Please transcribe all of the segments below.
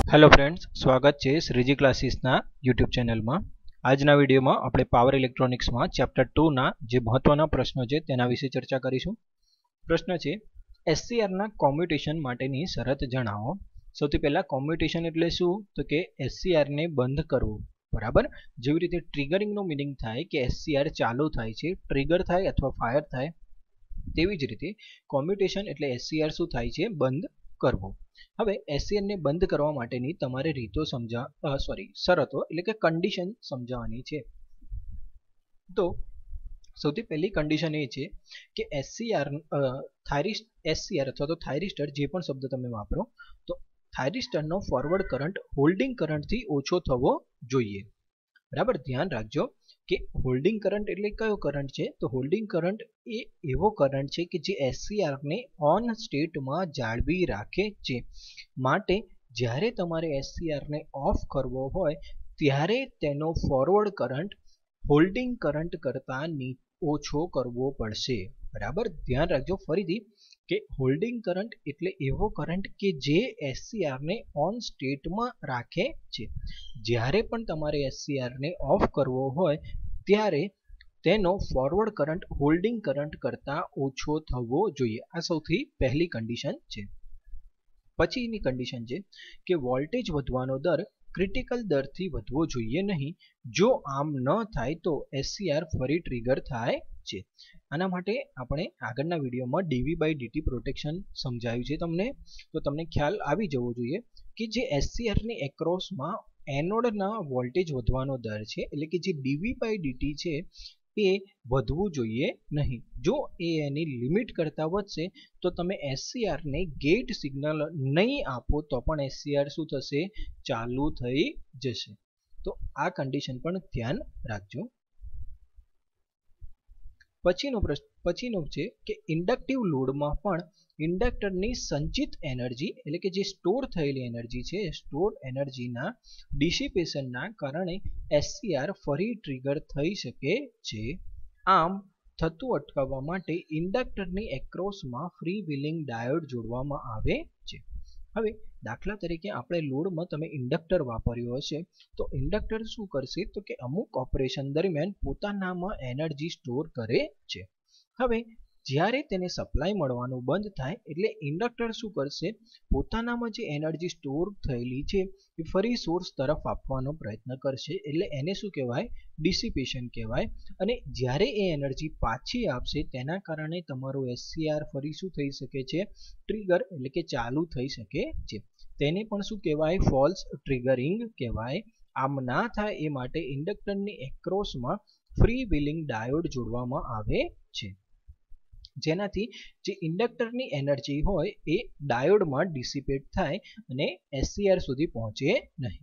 Hello friends, स्वागत है Shriji क्लासीसना YouTube channel में। आजना विडियो में આપણે पावर इलेक्ट्रॉनिक्स में चैप्टर 2 ना जे महत्वना प्रश्नों है तेना विषे चर्चा करीशुं। प्रश्न है एससीआर ना कॉम्युटेशन माटेनी शरत जणावो। सौथी पहला कॉम्युटेशन एटले शुं तो के एससीआर ने बंद करवो। बराबर जेवी रीते ट्रिगरिंग नो मीनिंग थाय के एससीआर चालू थाय छे, ट्रिगर थाय अथवा फायर थाय, तेवी ज रीते कॉम्युटेशन एटले एससीआर शुं थाय छे, बंद करवो। હવે એસસીઆર ને બંધ કરવા માટેની તમારે રીતો શરતો એટલે કે કન્ડિશન સમજાવવાની છે। તો સૌથી પહેલી કન્ડિશન એ છે કે એસસીઆર અથવા તો થાઇરિસ્ટર જે પણ શબ્દ તમે વાપરો તો થાઇરિસ્ટરનો ફોરવર્ડ કરંટ હોલ્ડિંગ કરંટથી ઓછો થવો જોઈએ। બરાબર ધ્યાન રાખજો કે હોલ્ડિંગ કરંટ એટલે કયો કરંટ છે તો હોલ્ડિંગ કરંટ એ એવો કરંટ છે કે જે એસસીઆર ને ઓન સ્ટેટમાં જાળવી રાખે છે। માટે જ્યારે તમારે એસસીઆર ને ઓફ કરવો હોય ત્યારે તેનો ફોરવર્ડ કરંટ હોલ્ડિંગ કરંટ કરતા ઓછો કરવો પડશે। બરાબર ધ્યાન રાખજો ફરીથી કે હોલ્ડિંગ કરંટ એટલે એવો કરંટ કે જે એસસીઆર ને ઓન સ્ટેટમાં રાખે છે। જ્યારે પણ તમારે એસસીઆર ને ઓફ કરવો હોય ત્યારે તેનો ફોરવર્ડ કરંટ હોલ્ડિંગ કરંટ કરતા ઓછો થવો જોઈએ। આ સૌથી પહેલી કન્ડિશન છે। પછીની કન્ડિશન છે કે વોલ્ટેજ વધવાનો દર ક્રિટિકલ દરથી વધવો જોઈએ નહીં। જો આમ ન થાય તો એસસીઆર ફરી ટ્રિગર થાય છે। આના માટે આપણે આગળના વિડીયોમાં ડીવી/ડીટી પ્રોટેક્શન સમજાવ્યું છે તમને, તો તમને ખ્યાલ આવી જવો જોઈએ કે જે એસસીઆર ની એક્રોસમાં એનોડના વોલ્ટેજ વધવાનો દર છે એટલે કે જે ડીવી/ડીટી છે એ વધવું જોઈએ નહીં। જો એ એની લિમિટ કરતા વધશે તો તમે એસસીઆર ને ગેટ સિગ્નલ નહીં આપો તો પણ એસસીઆર શું થશે, ચાલુ થઈ જશે। તો આ કન્ડિશન પણ ધ્યાન રાખજો। પછીનો છે કે ઇન્ડક્ટિવ લોડમાં પણ ઇન્ડક્ટરની સંચિત એનર્જી એટલે કે જે સ્ટોર થયેલી એનર્જી છે સ્ટોર એનર્જીના ડિસિપેશનના કારણે એસસીઆર ફરી ટ્રિગર થઈ શકે છે। આમ થતું અટકાવવા માટે ઇન્ડક્ટરની એક્રોસમાં ફ્રી વ્હીલિંગ ડાયોડ જોડવામાં આવે છે। હવે દાખલા તરીકે આપણે લોડમાં તમે ઇન્ડક્ટર વાપર્યો હશે તો ઇન્ડક્ટર શું કરશે તો કે અમુક ઓપરેશન દરમિયાન પોતાનામાં એનર્જી સ્ટોર કરે છે। હવે જ્યારે તેને સપ્લાય મળવાનું બંધ થાય એટલે ઇન્ડક્ટર શું કરશે, પોતાનામાં જે એનર્જી સ્ટોર થયેલી છે એ ફરી સોર્સ તરફ આપવાનો પ્રયત્ન કરશે એટલે એને શું કહેવાય, ડિસિપેશન કહેવાય। અને જ્યારે એ એનર્જી પાછી આપશે તેના કારણે તમારું એસસીઆર ફરી શું થઈ શકે છે, ટ્રિગર એટલે કે ચાલુ થઈ શકે છે। તેને પણ શું કહેવાય, ફોલ્સ ટ્રિગરિંગ કહેવાય। આમ ના થાય એ માટે ઇન્ડક્ટરની એક્રોસમાં ફ્રી વ્હીલિંગ ડાયોડ જોડવામાં આવે છે જેનાથી જે ઇન્ડક્ટરની એનર્જી હોય એ ડાયોડમાં ડિસિપેટ થાય અને એસસીઆર સુધી પહોંચે નહીં।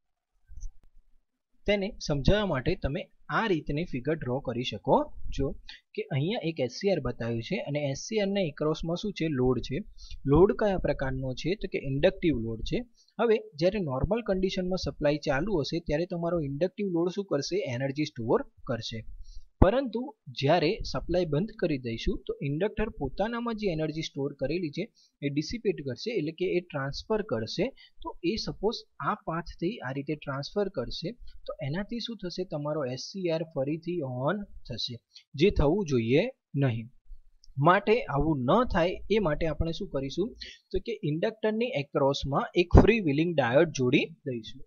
તેને સમજાવવા માટે તમે આ રીતની ફિગર ડ્રો કરી શકો છો કે અહીંયા એક એસસીઆર બતાવ્યું છે અને એસસીઆર ના એક્રોસમાં શું છે, લોડ છે। લોડ કયા પ્રકારનો છે તો કે ઇન્ડક્ટિવ લોડ છે। હવે જ્યારે નોર્મલ કન્ડિશનમાં સપ્લાય ચાલુ હશે ત્યારે તમારો ઇન્ડક્ટિવ લોડ શું કરશે, એનર્જી સ્ટોર કરશે। પરંતુ જ્યારે સપ્લાય બંધ કરી દઈશું તો ઇન્ડક્ટર પોતાનામાં જે એનર્જી સ્ટોર કરેલી છે એ ડિસિપેટ કરશે એટલે કે એ ટ્રાન્સફર કરશે। તો એ સપોઝ આ પાથથી આ રીતે ટ્રાન્સફર કરશે તો એનાથી શું થશે, તમારો એસસીઆર ફરીથી ઓન થશે, જે થવું જોઈએ નહીં। માટે આવું ન થાય એ માટે આપણે શું કરીશું તો કે ઇન્ડક્ટરની એક્રોસમાં એક ફ્રી વ્હીલિંગ ડાયોડ જોડી દઈશું।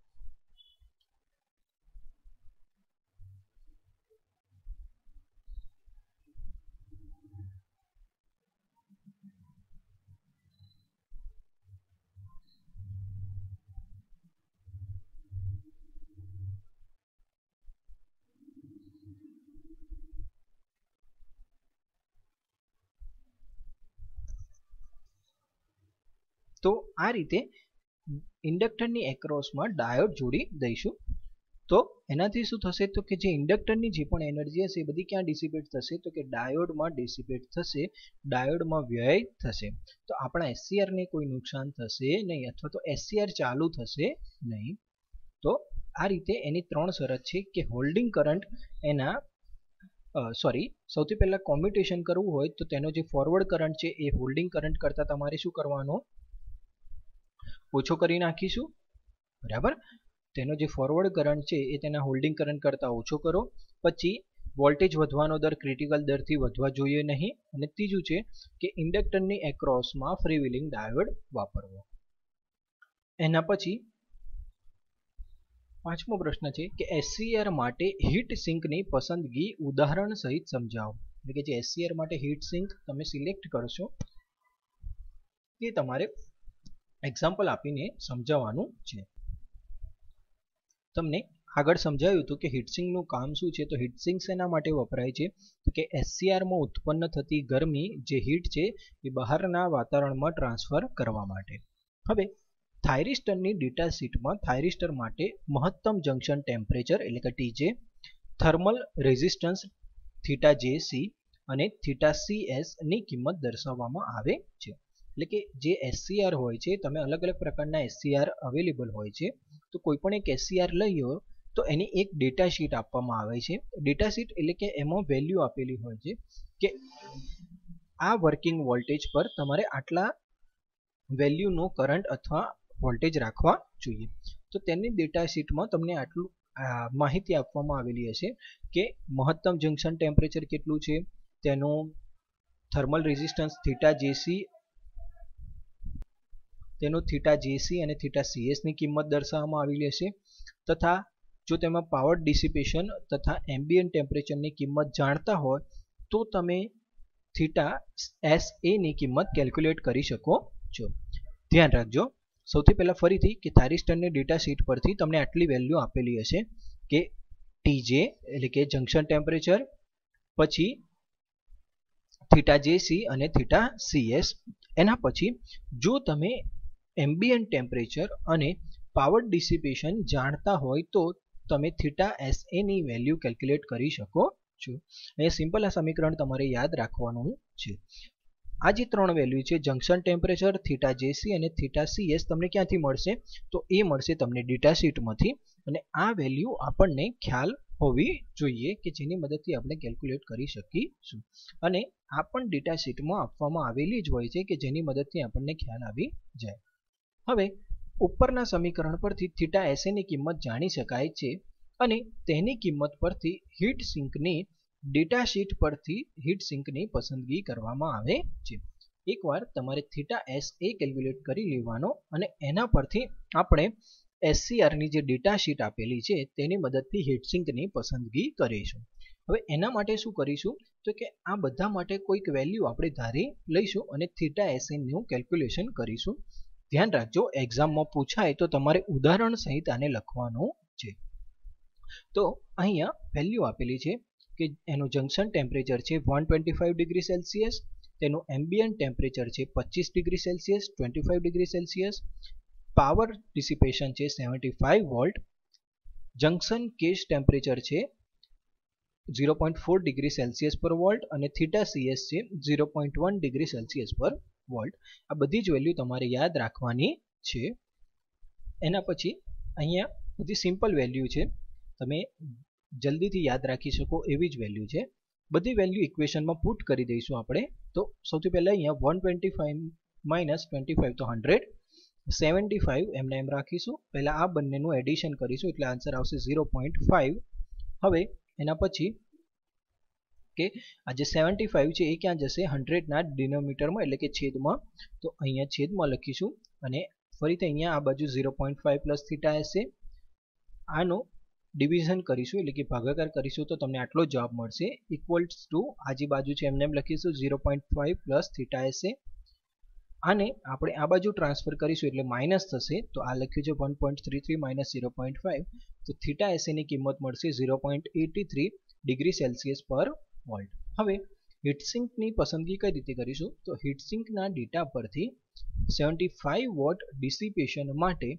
તો આ રીતે ઇન્ડક્ટરની એક્રોસમાં ડાયોડ જોડી દઈશું તો એનાથી શું થશે તો કે જે ઇન્ડક્ટરની જે પણ એનર્જી હશે એ બધી ક્યાં ડિસિપેટ થશે તો કે ડાયોડમાં ડિસિપેટ થશે, ડાયોડમાં વ્યય થશે। તો આપણા એસસીઆરને કોઈ નુકસાન થશે નહીં અથવા તો એસસીઆર ચાલુ થશે નહીં। તો આ રીતે એની ત્રણ શરત છે કે હોલ્ડિંગ કરંટ એના સૌથી પહેલા કોમ્યુટેશન કરવું હોય તો તેનો જે ફોરવર્ડ કરંટ છે એ હોલ્ડિંગ કરંટ કરતા તમારે શું કરવાનો, ઓછો કરી નાખીશું। બરાબર. તેનો જે ફોરવર્ડ કરંટ છે એ તેના હોલ્ડિંગ કરંટ કરતાં ઓછો કરો. પછી વોલ્ટેજ વધવાનો દર ક્રિટિકલ દરથી વધવા જોઈએ નહીં. અને ત્રીજું છે કે ઇન્ડક્ટરની એક્રોસમાં ફ્રીવ્હીલિંગ ડાયોડ વાપરવો. એના પછી પાંચમો પ્રશ્ન છે કે SCR માટે હીટ સિંકની પસંદગી ઉદાહરણ સહિત સમજાવો. એટલે કે જે SCR માટે હીટ સિંક તમે સિલેક્ટ કરશો એ તમારે એક્ઝામ્પલ આપીને સમજાવવાનું છે. તમને આગળ સમજાવ્યું હતું કે હીટસિંકનું કામ શું છે. તો હીટસિંક શેના માટે વપરાય છે? તો કે SCRમાં ઉત્પન્ન થતી ગરમી જે હીટ છે એ બહારના વાતાવરણમાં ટ્રાન્સફર કરવા માટે. હવે થાઇરિસ્ટરની ડેટા શીટમાં થાઇરિસ્ટર માટે મહત્તમ જંકશન ટેમ્પરેચર એટલે કે TJ, થર્મલ રેઝિસ્ટન્સ θJC અને θCS ની કિંમત દર્શાવવામાં આવે છે. એટલે કે જે SCR હોય છે, તમે અલગ અલગ પ્રકારના SCR અવેલેબલ હોય છે. તો કોઈ પણ એક SCR લઈ તો એની એક ડેટા શીટ આપવામાં આવે છે. ડેટા શીટ એટલે કે એમાં વેલ્યુ આપેલી હોય છે કે આ વર્કિંગ વોલ્ટેજ પર તમારે આટલા વેલ્યુનો કરંટ અથવા વોલ્ટેજ રાખવા જોઈએ. તો તેની ડેટા શીટમાં તમને આટલું માહિતી આપવામાં આવેલી હશે કે મહત્તમ જંકશન ટેમ્પરેચર કેટલું છે, તેનું થર્મલ રેઝિસ્ટન્સ θJC, તેનું θJC અને θCS ની કિંમત દર્શાવવામાં આવેલી હશે. તથા જો તેમાં પાવર ડિસિપેશન તથા એમ્બિયન્ટ ટેમ્પરેચરની કિંમત જાણતા હોય તો તમે θSA ની કિંમત કેલ્ક્યુલેટ કરી શકો છો. ધ્યાન રાખજો. સૌથી પહેલા ફરીથી કે થાઇરિસ્ટરની ડેટા શીટ પરથી તમને આટલી વેલ્યુ આપેલી હશે કે TJ એટલે કે જંકશન ટેમ્પરેચર, પછી θJC અને θCS. એના પછી જો તમે એમ્બિયન્ટ ટેમ્પરેચર અને પાવર ડિસિપેશન જાણતા હોય તો તમે θSA ની વેલ્યુ કેલ્ક્યુલેટ કરી શકો છો. અહીંયા સિમ્પલ આ સમીકરણ તમારે યાદ રાખવાનું છે. આ જે ત્રણ વેલ્યુ છે જંકશન ટેમ્પરેચર, θJC અને θCS તમને ક્યાંથી મળશે? તો એ મળશે તમને ડેટા શીટમાંથી. અને આ વેલ્યુ આપણને ખ્યાલ હોવી જોઈએ કે જેની મદદથી આપણે કેલ્ક્યુલેટ કરી શકીશું. અને આ પણ ડેટા શીટમાં આપવામાં આવેલી જ હોય છે કે જેની મદદથી આપણને ખ્યાલ આવી જાય. હવે ઉપરના સમીકરણ પરથી θSA ની કિંમત જાણી શકાય છે અને તેની કિંમત પરથી હીટ સિંકની ડેટા શીટ પરથી હીટ સિંકની પસંદગી કરવામાં આવે છે. એકવાર તમારે θSA કેલ્ક્યુલેટ કરી લેવાનો અને એના પરથી આપણે SCRની જે ડેટા શીટ આપેલી છે તેની મદદથી હીટ સિંકની પસંદગી કરીશું. હવે એના માટે શું કરીશું? તો કે આ બધા માટે કોઈક વેલ્યુ આપણે ધારી લઈશું અને θSA નું કેલ્ક્યુલેશન કરીશું. ધ્યાન રાખજો, એક્ઝામમાં પૂછાય તો તમારે ઉદાહરણ સહિત આને લખવાનું છે. તો અહીંયા વેલ્યુ આપેલી છે કે એનું જંકશન ટેમ્પરેચર છે 125 ડિગ્રી સેલ્સિયસ, તેનું એમ્બિયન્ટ ટેમ્પરેચર છે 25 degree Celsius, 25 degree Celsius, power dissipation છે 75 વોલ્ટ, જંકશન કેસ ટેમ્પરેચર છે 0.4 ડિગ્રી સેલ્સિયસ પર વોલ્ટ અને θCS છે 0.1 ડિગ્રી સેલ્સિયસ પર વોલ્ટ. આ બધી જ વેલ્યુ તમારે યાદ રાખવાની છે. એના પછી અહીંયા બધી સિમ્પલ વેલ્યુ છે, તમે જલ્દીથી યાદ રાખી શકો એવી જ વેલ્યુ છે. બધી વેલ્યુ ઇક્વેશનમાં પુટ કરી દઈશું આપણે. તો સૌથી પહેલા અહીંયા 125 માઇનસ 25 તો 100, 75 એમને એમ રાખીશું. પહેલા આ બંનેનું એડિશન કરીશું એટલે આન્સર આવશે 0.5. હવે એના પછી કે આ જે 75 છે એ ક્યાં જશે? 100ના ડિનોમિનેટરમાં એટલે કે છેદમાં. તો અહીંયા છેદમાં લખીશું અને ફરીથી અહીંયા આ બાજુ 0.5 પ્લસ θSA, આનો ડિવિઝન કરીશું એટલે કે ભાગાકાર કરીશું તો તમને આટલો જવાબ મળશે. ઇક્વલ્સ ટુ આજી બાજુ છે એમને એમ લખીશું 0.5 પ્લસ θSA. આને આપણે આ બાજુ ટ્રાન્સફર કરીશું એટલે માઇનસ થશે. તો આ લખ્યું છે 1.33 માઇનસ 0.5. તો θSA ની કિંમત મળશે 0.83 ડિગ્રી સેલ્સિયસ પર વોલ્ટ. હવે હીટસિંકની પસંદગી કઈ રીતે કરીશું? તો હીટસિંકના ડેટા પરથી 75 વોટ ડિસિપેશન માટે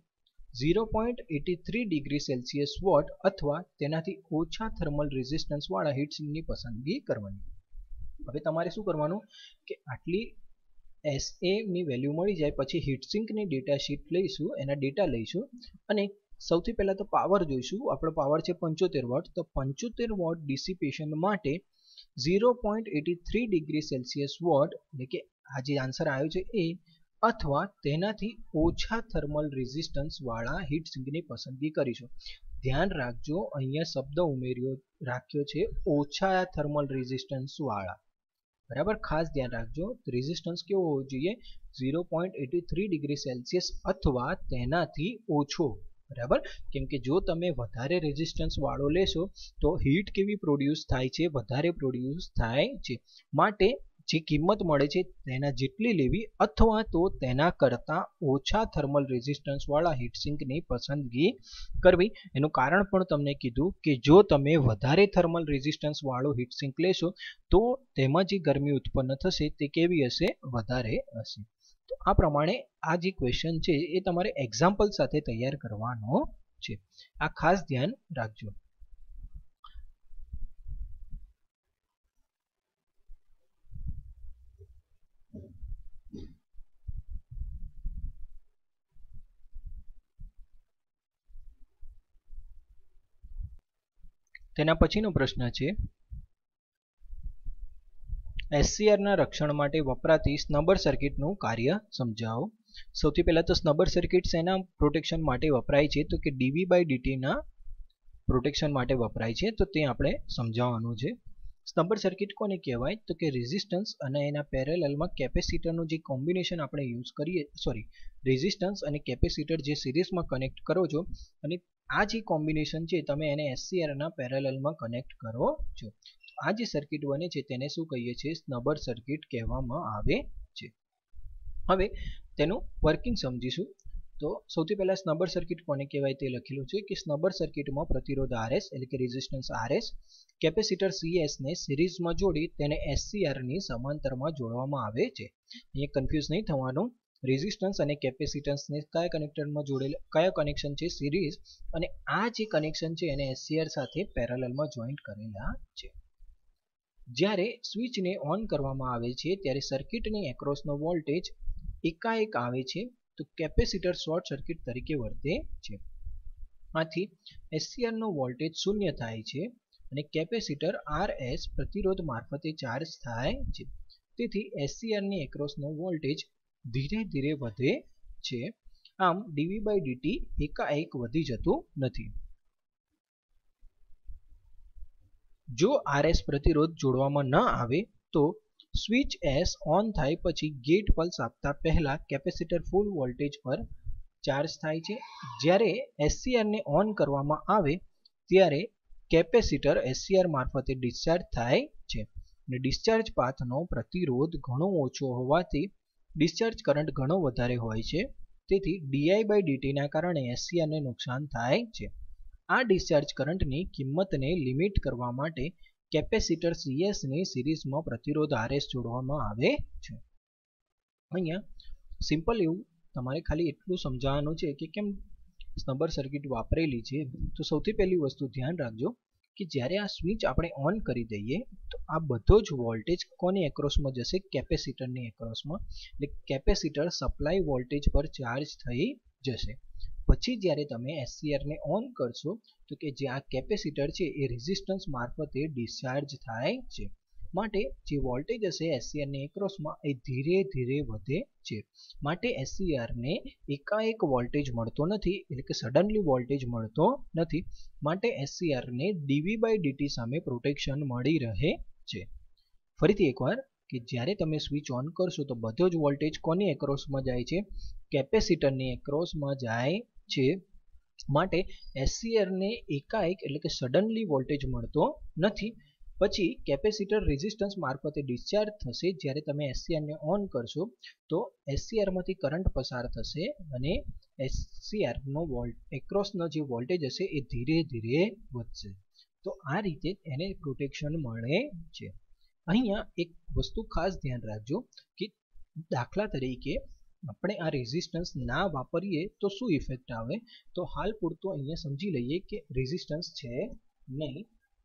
0.83 ડિગ્રી સેલ્સિયસ વોટ અથવા તેનાથી ઓછા થર્મલ રેઝિસ્ટન્સ વાળા હીટસિંકની પસંદગી કરવાની. હવે તમારે શું કરવાનું કે આટલી SA ની વેલ્યુ મળી જાય પછી હીટસિંકની ડેટા શીટ લઈશું, એના ડેટા લઈશું અને સૌથી પહેલા તો પાવર જોઈશું. આપણો પાવર છે 75 વોટ. તો 75 વોટ ડિસિપેશન માટે 0.83 ડિગ્રી સેલ્સિયસ વોટ એટલે કે આ જે આન્સર આવ્યો છે એ અથવા તેનાથી ઓછા થર્મલ રેઝિસ્ટન્સ વાળા હીટ સિંકની પસંદગી કરીશું. ધ્યાન રાખજો, અહીંયા શબ્દ રાખ્યો છે ઓછા થર્મલ રેઝિસ્ટન્સ વાળા. બરાબર, ખાસ ધ્યાન રાખજો. રેઝિસ્ટન્સ કેવો હોવો જોઈએ? 0.83 ડિગ્રી સેલ્સિયસ અથવા તેનાથી ઓછો. બરાબર, કેમ કે જો તમે વધારે રેઝિસ્ટન્સ વાળો લેશો તો હીટ કેવી પ્રોડ્યુસ થાય છે? વધારે પ્રોડ્યુસ થાય છે. માટે જે કિંમત મળે છે તેના જેટલી લેવી અથવા તો તેના કરતાં ઓછા થર્મલ રેઝિસ્ટન્સ વાળા હીટસિંકની પસંદગી કરવી. એનું કારણ પણ તમને કીધું કે જો તમે વધારે થર્મલ રેઝિસ્ટન્સ વાળો હીટસિંક લેશો તો તેમાં જે ગરમી ઉત્પન્ન થશે તે કેવી હશે? વધારે હશે. તો આ પ્રમાણે આ જે ક્વેશ્ચન છે એ તમારે એક્ઝામ્પલ સાથે તૈયાર કરવાનો છે. આ ખાસ ધ્યાન રાખજો. તેના પછીનો પ્રશ્ન છે એસસીઆરના રક્ષણ માટે વપરાતી સ્નબર સર્કિટનું કાર્ય સમજાવો. સૌથી પહેલા તો સ્નબર સર્કિટ શેના પ્રોટેક્શન માટે વપરાય છે? તો કે ડીવી બાય ડીટીના પ્રોટેક્શન માટે વપરાય છે. તો તે આપણે સમજાવવાનું છે. સ્નબર સર્કિટ કોને કહેવાય? તો કે રેઝિસ્ટન્સ અને એના પેરેલલમાં કેપેસિટરનું જે કોમ્બિનેશન આપણે યુઝ કરીએ, રેઝિસ્ટન્સ અને કેપેસિટર જે સિરીઝમાં કનેક્ટ કરો છો અને આ જે કોમ્બિનેશન છે તમે એને એસસીઆરના પેરેલલમાં કનેક્ટ કરો છો. આ જે સર્કિટ બને છે તેને શું કહીએ છીએ? સ્નબર સર્કિટ કહેવામાં આવે છે. હવે તેનું વર્કિંગ સમજીશું. તો સૌથી પહેલા સ્નબર સર્કિટ કોને કહેવાય તે લખેલું છે કે સ્નબર સર્કિટમાં પ્રતિરોધ RS એટલે કે રેઝિસ્ટન્સ RS, કેપેસિટર CS ને સિરીઝમાં જોડી તેને SCRની સમાંતરમાં જોડવામાં આવે છે. અહીંયા કન્ફ્યુઝ નહીં થવાનું. રેઝિસ્ટન્સ અને કેપેસિટન્સને કયા કનેક્ટરમાં જોડેલા, કયા કનેક્શન છે? સિરીઝ. અને આ જે કનેક્શન છે એને SCR સાથે પેરેલલમાં જોઈન્ટ કરેલા છે. જ્યારે સ્વિચને ઓન કરવામાં આવે છે ત્યારે સર્કિટની એક્રોસનો વોલ્ટેજ એકાએક આવે છે તો કેપેસિટર શોર્ટ સર્કિટ તરીકે વર્તે છે. આથી એસસીઆરનો વોલ્ટેજ શૂન્ય થાય છે અને કેપેસિટર RS પ્રતિરોધ મારફતે ચાર્જ થાય છે. તેથી એસસીઆરની એક્રોસનો વોલ્ટેજ ધીરે ધીરે વધે છે. આમ ડીવી બાય ડીટી એકાએક વધી જતું નથી. જો RS પ્રતિરોધ જોડવામાં ન આવે તો સ્વિચ S ઓન થાય પછી ગેટ પલ્સ આપતા પહેલા કેપેસિટર ફૂલ વોલ્ટેજ પર ચાર્જ થાય છે. જ્યારે એસસીઆરને ઓન કરવામાં આવે ત્યારે કેપેસિટર એસસીઆર મારફતે ડિસ્ચાર્જ થાય છે અને ડિસ્ચાર્જ પાથનો પ્રતિરોધ ઘણો ઓછો હોવાથી ડિસ્ચાર્જ કરંટ ઘણો વધારે હોય છે. તેથી ડીઆઈ બાય ડીટીના કારણે એસસીઆરને નુકસાન થાય છે. આ ડિસ્ચાર્જ કરંટની કિંમતને લિમિટ કરવા માટે કેપેસિટર CSની સિરીઝમાં પ્રતિરોધ RS જોડવામાં આવે છે. અહીંયા સિમ્પલ એવું તમારે ખાલી એટલું સમજાવવાનું છે કે કેમ સ્નબર સર્કિટ વાપરેલી છે. તો સૌથી પહેલી વસ્તુ ધ્યાન રાખજો કે જ્યારે આ સ્વિચ આપણે ઓન કરી દઈએ તો આ બધો જ વોલ્ટેજ કોની એક્રોસમાં જશે? કેપેસિટરની એક્રોસમાં. એટલે કેપેસિટર સપ્લાય વોલ્ટેજ પર ચાર્જ થઈ જશે. પછી જ્યારે તમે એસસીઆરને ઓન કરશો તો કે જે આ કેપેસિટર છે એ રેઝિસ્ટન્સ મારફતે ડિસ્ચાર્જ થાય છે. માટે જે વોલ્ટેજ હશે એસસીઆરની એક્રોસમાં એ ધીરે ધીરે વધે છે. માટે એસસીઆરને એકાએક વોલ્ટેજ મળતો નથી, એટલે કે સડનલી વોલ્ટેજ મળતો નથી. માટે એસસીઆરને ડીવી બાય ડીટી સામે પ્રોટેક્શન મળી રહે છે. ફરીથી એકવાર કે જ્યારે તમે સ્વિચ ઓન કરશો તો બધો જ વોલ્ટેજ કોની એક્રોસમાં જાય છે? કેપેસિટરની એક્રોસમાં જાય છે. માટે એસસીઆરને એકાએક એટલે કે સડનલી વોલ્ટેજ મળતો નથી. પછી કેપેસિટર રેઝિસ્ટન્સ મારફતે ડિસ્ચાર્જ થશે. જ્યારે તમે એસસીઆરને ઓન કરશો તો એસસીઆરમાંથી કરંટ પસાર થશે અને એસસીઆરનો એક્રોસનો જે વોલ્ટેજ હશે એ ધીરે ધીરે વધશે. તો આ રીતે એને પ્રોટેક્શન મળે છે. અહીંયા એક વસ્તુ ખાસ ધ્યાન રાખજો કે દાખલા તરીકે આપણે આ રેઝિસ્ટન્સ ના વાપરીએ તો શું ઇફેક્ટ આવે? તો હાલ પૂરતું અહીંયા સમજી લઈએ કે રેઝિસ્ટન્સ છે નહીં.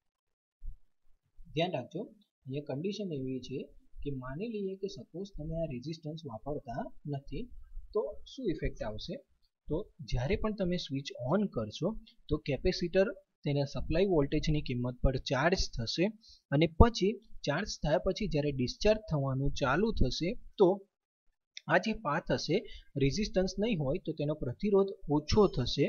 ધ્યાન રાખજો, અહીંયા કન્ડિશન એવી છે કે માની લઈએ કે સપોઝ તમે આ રેઝિસ્ટન્સ વાપરતા નથી તો શું ઇફેક્ટ આવશે? તો જ્યારે પણ તમે સ્વિચ ઓન કરશો તો કેપેસિટર તેના સપ્લાય વોલ્ટેજની કિંમત પર ચાર્જ થશે અને પછી ચાર્જ થયા પછી જ્યારે ડિસ્ચાર્જ થવાનું ચાલુ થશે તો આ જે પાથ હશે રેઝિસ્ટન્સ નહીં હોય તો તેનો પ્રતિરોધ ઓછો થશે.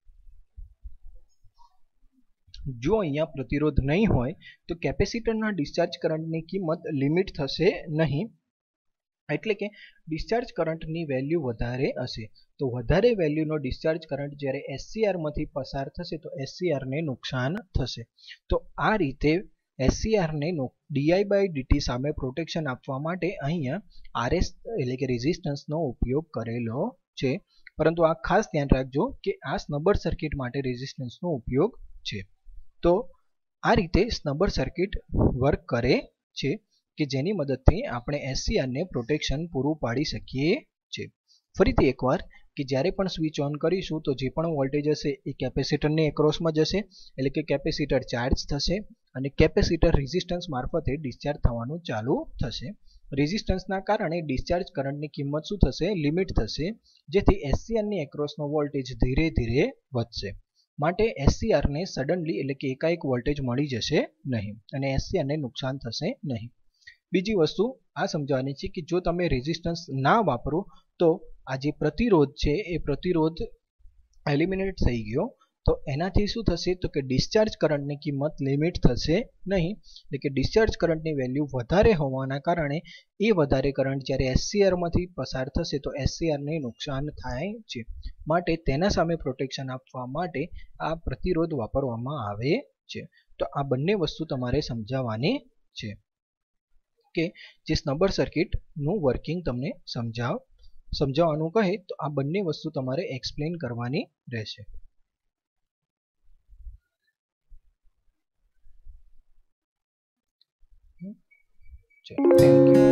જો અહીંયા પ્રતિરોધ નહીં હોય તો કેપેસિટરના ડિસ્ચાર્જ કરંટની કિંમત લિમિટ થશે નહીં, એટલે કે ડિસ્ચાર્જ કરંટની વેલ્યુ વધારે હશે. તો વધારે વેલ્યુનો ડિસ્ચાર્જ કરંટ જ્યારે એસસીઆરમાંથી પસાર થશે તો એસસીઆરને નુકસાન થશે. તો આ રીતે એસસીઆરને ડીઆઈ/ડીટી સામે પ્રોટેક્શન આપવા માટે અહીંયા આરએસ એટલે કે રેઝિસ્ટન્સનો ઉપયોગ કરેલો છે. પરંતુ આ ખાસ ધ્યાન રાખજો કે આ સ્નબર સર્કિટ માટે રેઝિસ્ટન્સનો ઉપયોગ છે. તો આ રીતે સ્નબર સર્કિટ વર્ક કરે છે કે જેની મદદથી આપણે એસસીઆરને પ્રોટેક્શન પૂરું પાડી શકીએ છીએ. ફરીથી એકવાર કે જ્યારે પણ સ્વિચ ઓન કરીશું તો જે પણ વોલ્ટેજ હશે એ કેપેસિટરની એક્રોસમાં જશે, એટલે કે કેપેસિટર ચાર્જ થશે અને કેપેસિટર રેઝિસ્ટન્સ મારફતે ડિસ્ચાર્જ થવાનું ચાલુ થશે. રેઝિસ્ટન્સના કારણે ડિસ્ચાર્જ કરંટની કિંમત શું થશે? લિમિટ થશે, જેથી એસસીઆરની એક્રોસનો વોલ્ટેજ ધીરે ધીરે વધશે. માટે એસસીઆરને સડનલી એટલે કે એકાએક વોલ્ટેજ મળી જશે નહીં અને એસસીઆરને નુકસાન થશે નહીં. બીજી વસ્તુ આ સમજવાની છે કે જો તમે રેઝિસ્ટન્સ ના વાપરો તો આ જે પ્રતિરોધ છે એ પ્રતિરોધ એલિમિનેટ થઈ ગયો, તો એનાથી શું થશે તો કે ડિસ્ચાર્જ કરંટની કિંમત લિમિટ થશે નહીં, એટલે કે ડિસ્ચાર્જ કરંટની વેલ્યુ વધારે હોવાના કારણે એ વધારે કરંટ જ્યારે એસસીઆરમાંથી પસાર થશે તો એસસીઆરને નુકસાન થાય છે. માટે તેના સામે પ્રોટેક્શન આપવા માટે આ પ્રતિરોધ વાપરવામાં આવે છે. તો આ બંને વસ્તુ તમારે સમજાવવાની છે કે જે સ્નબર સર્કિટનું વર્કિંગ તમને સમજાવવાનું કહે તો આ બંને વસ્તુ તમારે એક્સપ્લેન કરવાની રહેશે. Thank you.